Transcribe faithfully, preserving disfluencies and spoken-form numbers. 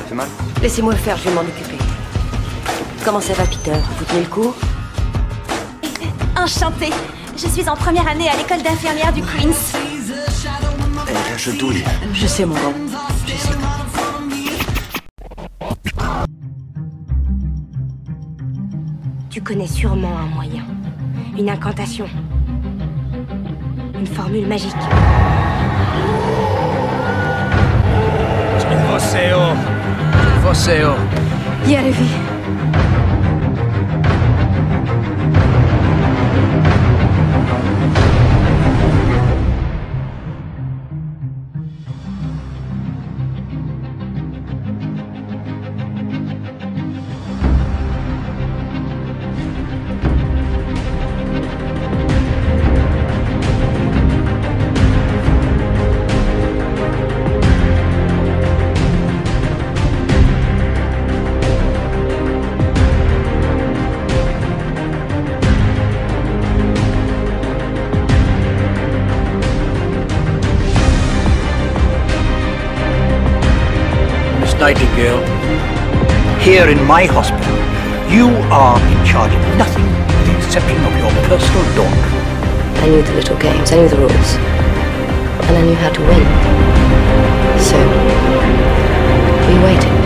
fait mal? Laissez-moi faire, je vais m'en occuper. Comment ça va, Peter? Vous tenez le coup? Enchantée. Je suis en première année à l'école d'infirmière du Queens. Eh, je douille. Je sais, mon grand. Je sais. Tu connais sûrement un moyen. Une incantation. Une formule magique. Você, oh. Você, oh. Y arriver. Nightingale, here in my hospital, you are in charge of nothing with the exception of your personal dog. I knew the little games, I knew the rules. And I knew how to win. So, we waited.